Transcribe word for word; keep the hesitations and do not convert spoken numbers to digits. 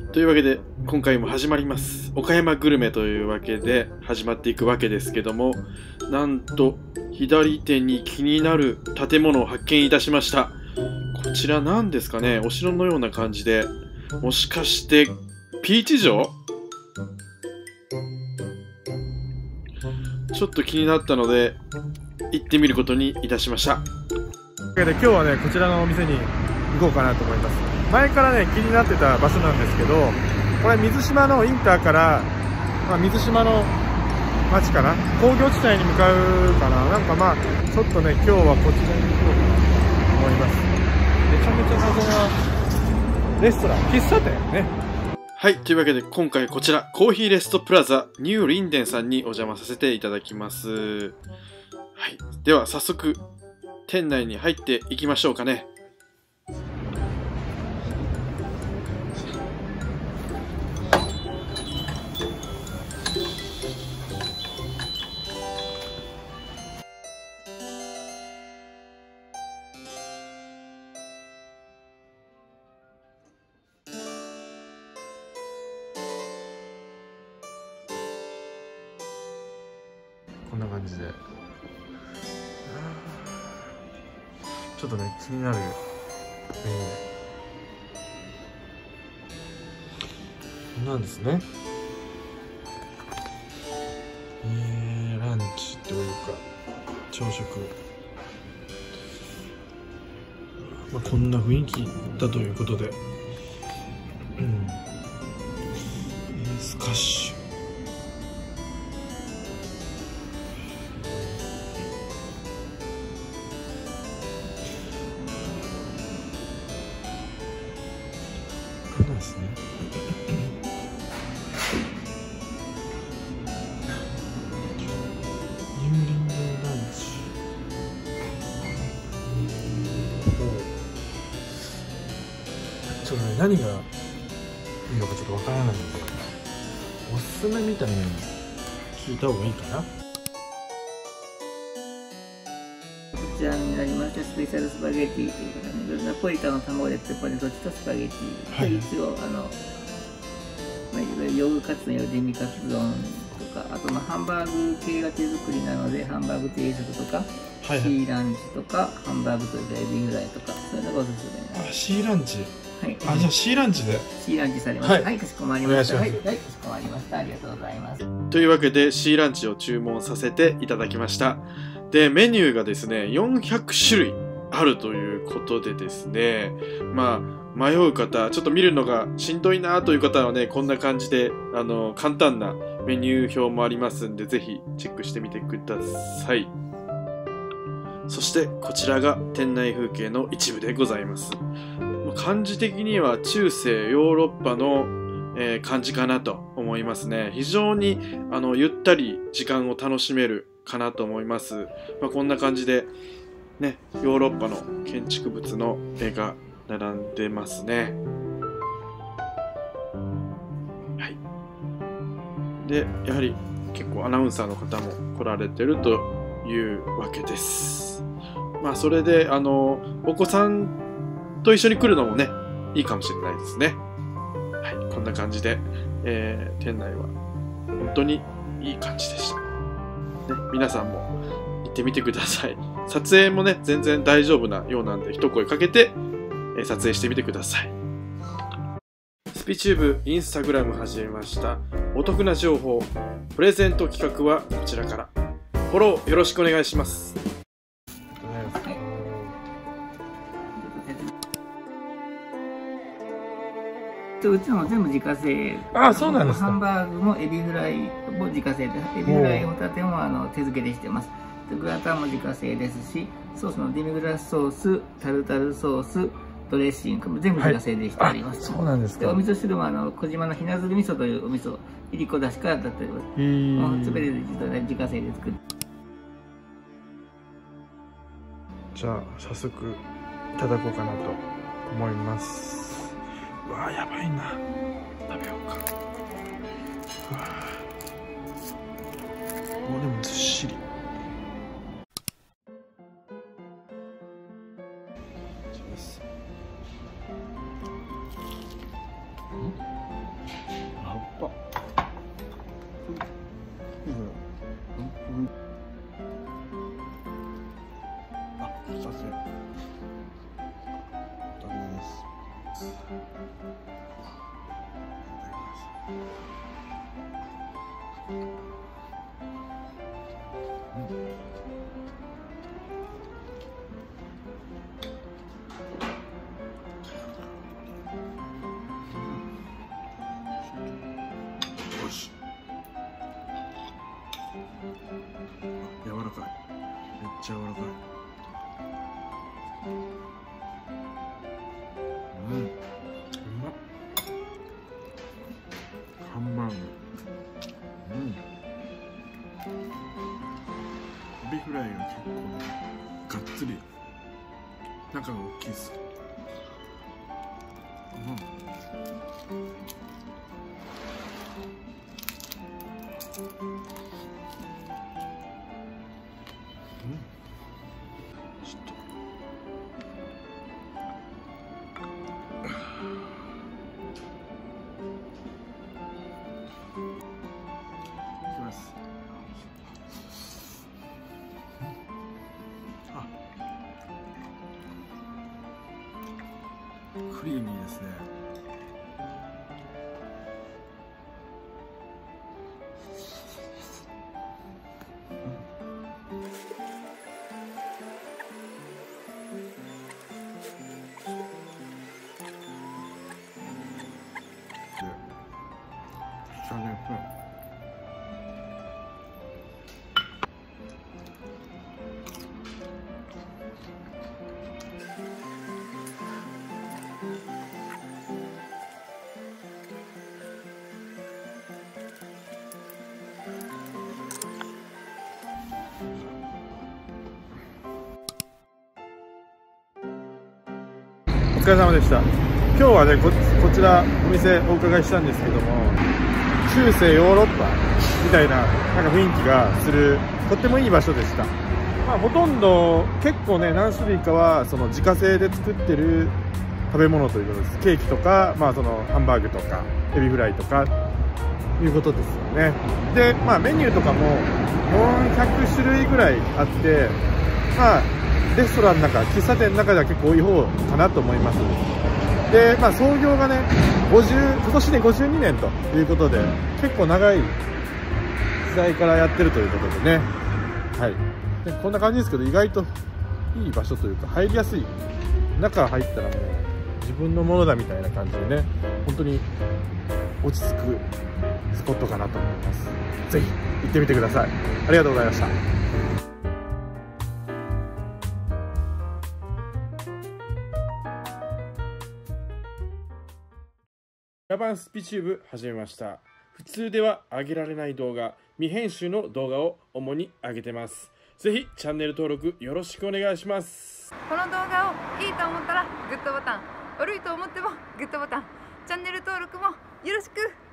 というわけで今回も始まります。岡山グルメというわけで始まっていくわけですけども、なんと左手に気になる建物を発見いたしました。こちら何ですかね、お城のような感じで、もしかしてピーチ城？ちょっと気になったので行ってみることにいたしました。 というわけで今日はね、こちらのお店に行こうかなと思います。前からね、気になってた場所なんですけど、これ水島のインターから、まあ、水島の町かな、工業地帯に向かうかな、なんかまあちょっとね、今日はこちらに行こうかなと思います。めちゃめちゃ謎なレストラン、喫茶店ね。 はい、というわけで今回こちらコーヒーレストプラザニューリンデンさんにお邪魔させていただきます。はい、では早速店内に入っていきましょうかね。 こんな感じで、ちょっとね、気になるメニューなんですね。えー、ランチというか朝食、まあ、こんな雰囲気だということで、うん、えー、スカッシュ、これなんですね。ニューリンデンランチ、ちょっとね、何がいいのかちょっとわからないので、おすすめみたいなの聞いた方がいいかな。 こちらになりまして、スペシャルスパゲティということで、ナポリタンの卵でペッパーでとちとスパゲティ、はい、一応あの、まあ、いわゆるヨーグカツのようデミカツ丼とか、あとまあハンバーグ系が手作りなのでハンバーグ定食とか、はい、シーランチとかハンバーグというかエビフライとか、そういうのがおすすめになります。 あ、シーランチ、 はい、 あ、じゃあシーランチでシーランチされます。はい、はい、かしこまりました。はい、はい、かしこまりました。ありがとうございます。 というわけでシーランチを注文させていただきました。で、メニューがですね、よんひゃくしゅるいあるということでですね、まあ、迷う方、ちょっと見るのがしんどいなという方はね、こんな感じで、あの、簡単なメニュー表もありますんで、ぜひチェックしてみてください。そして、こちらが店内風景の一部でございます。感じ的には中世ヨーロッパの、えー、感じかなと思いますね。非常にあのゆったり時間を楽しめるかなと思います。まあ、こんな感じで、ね、ヨーロッパの建築物の絵が並んでますね。はい。で、やはり結構アナウンサーの方も来られてるというわけです。まあ、それで、あの、お子さんと一緒に来るのもね、いいかもしれないですね。はい、こんな感じで、えー、店内は本当にいい感じでした。ね、皆さんも行ってみてください。撮影もね、全然大丈夫なようなんで、一声かけて、えー、撮影してみてください。スピチューブ、インスタグラム始めました。お得な情報、プレゼント企画はこちらから。フォローよろしくお願いします。 うちの全部自家製。 あ、そうなんですか。 ハンバーグもエビフライも自家製です。エビフライホタテもあの手付けでしてます。でグラタンも自家製ですし、ソースのデミグラスソース、タルタルソース、ドレッシングも全部自家製でしております。はい、そうなんですか。でお味噌汁もあの小島のひな鶴味噌というお味噌、いりこだしからだっております。すべて自家製で作る。 じゃあ早速いただこうかなと思います。うわー、やばいな。食べようか。うわー、もうでもずっしり。 ちゃ柔らかい。うん、うまっ。ハンバーグ、うん、エビフライが結構がっつり中が大きいです。うん、ちょっといきます。あ、クリーミーですね。さんねんふん。 お疲れ様でした。今日はね こ, こちらお店お伺いしたんですけども、中世ヨーロッパみたいななんか雰囲気がするとってもいい場所でした。まあ、ほとんど結構ね何種類かはその自家製で作ってる食べ物ということです。ケーキとか、まあ、そのハンバーグとかエビフライとかいうことですよね。で、まあ、メニューとかもよんひゃくしゅるいぐらいあって、まあレストランの中、喫茶店の中では結構多い方かなと思います。で、まあ、創業がねごじゅう今年でごじゅうにねんということで、結構長い時代からやってるということでね、はい、でこんな感じですけど、意外といい場所というか入りやすい、中入ったらもう自分のものだみたいな感じでね、本当に落ち着くスポットかなと思います。ぜひ行ってみてください。ありがとうございました。ラバンスピチューブ始めました。普通では上げられない動画、未編集の動画を主に上げてます。ぜひチャンネル登録よろしくお願いします。 この動画をいいと思ったらグッドボタン、悪いと思ってもグッドボタン、チャンネル登録もよろしく。